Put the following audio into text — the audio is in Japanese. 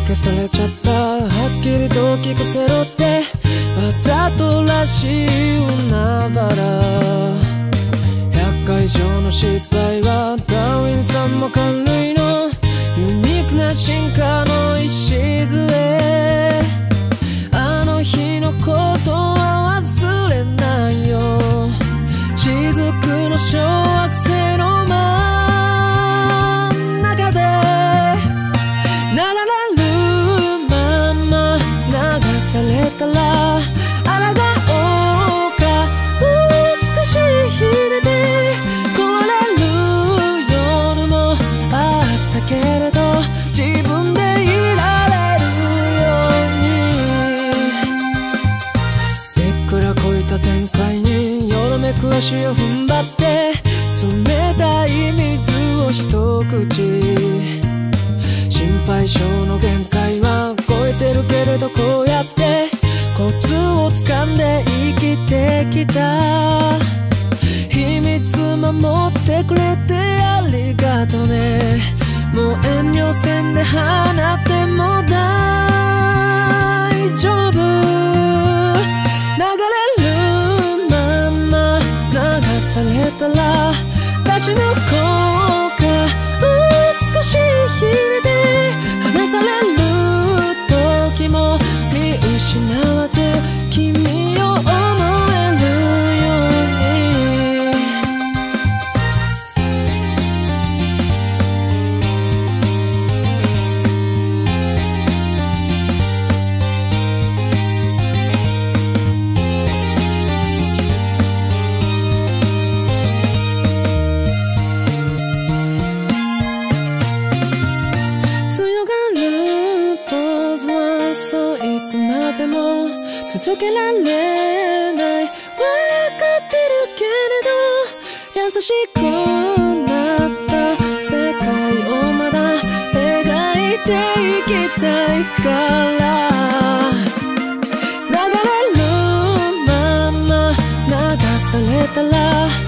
消されちゃった。はっきりと聞かせろってわざとらしい海原。100回以上の失敗はダーウィンさんも感類のユニークな進化の礎。あの日のことは忘れないよ。雫の小惑星の真ん中で流れるまま流されたら抗おうか。美しい鰭で壊れる夜もあったけれど自分でいられるように。いくらこいた展開によろめく足を踏ん張って冷たい水を一口。心配性の限界は超えてるけれどこうやってコツを掴んで生きてきた。秘密守ってくれてありがとね。もう遠慮せんで放っても大丈夫。流れるまま流されたら出し抜こうか。美しい鰭で離される時も見失わず君を思えるように。強がるポーズはそういつまでも続けられない。わかってるけれど優しくなった世界をまだ描いていきたいから。流れるまま流されたら